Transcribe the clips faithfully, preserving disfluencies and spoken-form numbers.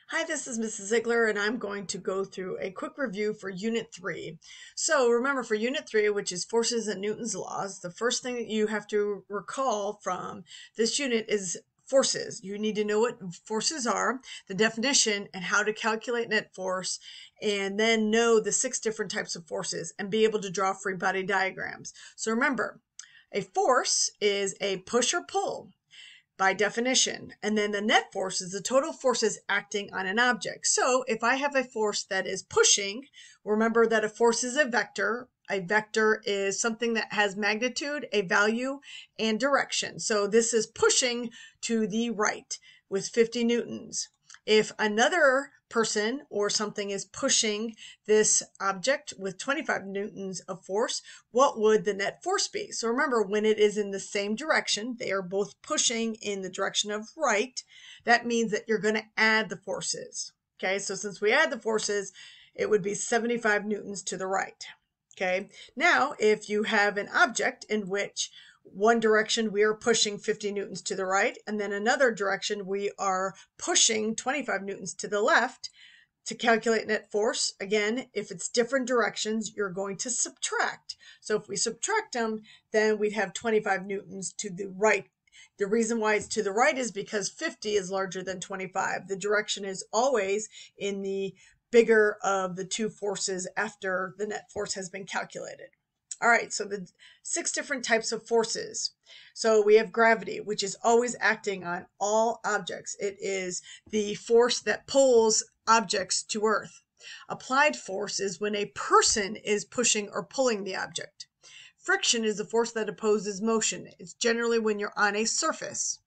Hi, this is Missus Ziegler, and I'm going to go through a quick review for Unit three. So remember, for Unit three, which is Forces and Newton's Laws, the first thing that you have to recall from this unit is forces. You need to know what forces are, the definition, and how to calculate net force, and then know the six different types of forces and be able to draw free body diagrams. So remember, a force is a push or pull by definition. And then the net force is the total forces acting on an object. So if I have a force that is pushing, remember that a force is a vector. A vector is something that has magnitude, a value, and direction. So this is pushing to the right with fifty newtons. If another person or something is pushing this object with twenty-five newtons of force, what would the net force be? So remember, when it is in the same direction, they are both pushing in the direction of right. That means that you're going to add the forces. Okay, so since we add the forces, it would be seventy-five newtons to the right. Okay, now if you have an object in which one direction we are pushing fifty newtons to the right, and then another direction we are pushing twenty-five newtons to the left, to calculate net force, again, if it's different directions, you're going to subtract. So if we subtract them, then we'd have twenty-five newtons to the right. The reason why it's to the right is because fifty is larger than twenty-five. The direction is always in the bigger of the two forces after the net force has been calculated. All right, so the six different types of forces. So we have gravity, which is always acting on all objects. It is the force that pulls objects to Earth. Applied force is when a person is pushing or pulling the object. Friction is the force that opposes motion. It's generally when you're on a surface.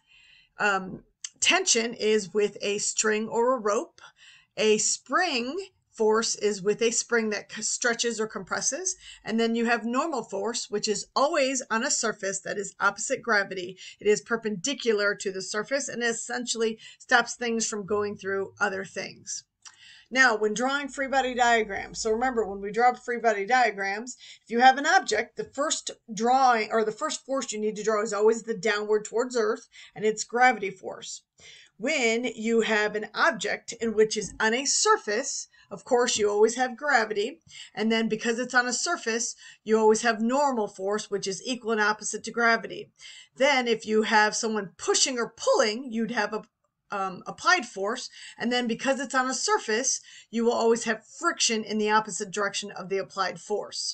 Um, tension is with a string or a rope. A spring force is with a spring that stretches or compresses. And then you have normal force, which is always on a surface that is opposite gravity. It is perpendicular to the surface and essentially stops things from going through other things. Now, when drawing free body diagrams, so remember, when we draw free body diagrams, if you have an object, the first drawing or the first force you need to draw is always the downward towards Earth, and it's gravity force. When you have an object in which is on a surface, of course, you always have gravity. And then because it's on a surface, you always have normal force, which is equal and opposite to gravity. Then if you have someone pushing or pulling, you'd have a um, applied force. And then because it's on a surface, you will always have friction in the opposite direction of the applied force.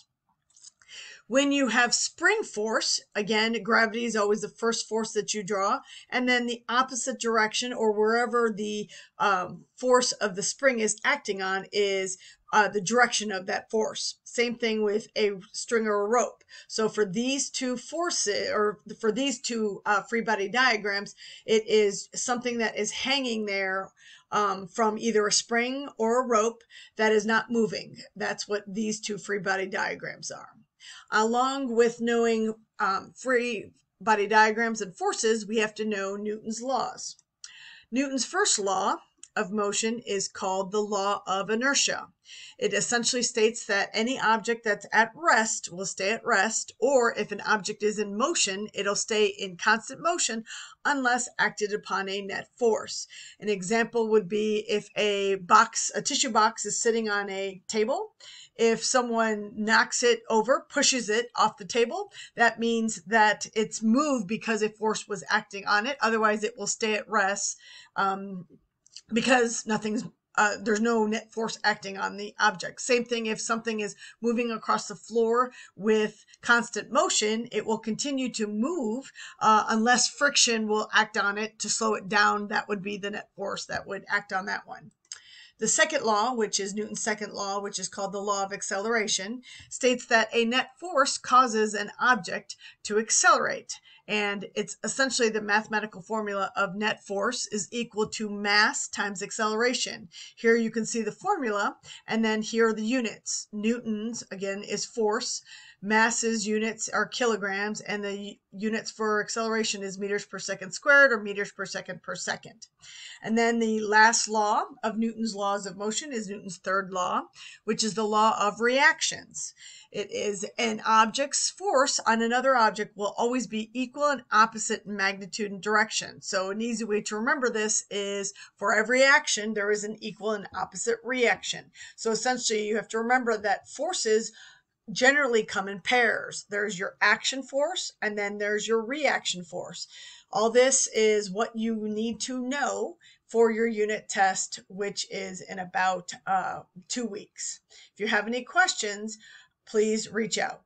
When you have spring force, again, gravity is always the first force that you draw, and then the opposite direction or wherever the um, force of the spring is acting on is uh, the direction of that force. Same thing with a string or a rope. So for these two forces, or for these two uh, free body diagrams, it is something that is hanging there um, from either a spring or a rope that is not moving. That's what these two free body diagrams are. Along with knowing um, free body diagrams and forces, we have to know Newton's laws. Newton's first law of motion is called the law of inertia. It essentially states that any object that's at rest will stay at rest, or if an object is in motion, it'll stay in constant motion unless acted upon a net force. An example would be if a box, a tissue box is sitting on a table. If someone knocks it over, pushes it off the table, that means that it's moved because a force was acting on it. Otherwise, it will stay at rest um, because nothing's uh, there's no net force acting on the object. Same thing if something is moving across the floor with constant motion, it will continue to move uh, unless friction will act on it to slow it down. That would be the net force that would act on that one. The second law, which is Newton's second law, which is called the law of acceleration, states that a net force causes an object to accelerate. And it's essentially the mathematical formula of net force is equal to mass times acceleration. Here you can see the formula, and then here are the units. Newton's, again, is force. Mass's units are kilograms, and the units for acceleration is meters per second squared or meters per second per second. And then the last law of Newton's laws of motion is Newton's third law, which is the law of reactions. It is an object's force on another object will always be equal equal and opposite magnitude and direction. So an easy way to remember this is for every action, there is an equal and opposite reaction. So essentially you have to remember that forces generally come in pairs. There's your action force and then there's your reaction force. All this is what you need to know for your unit test, which is in about uh, two weeks. If you have any questions, please reach out.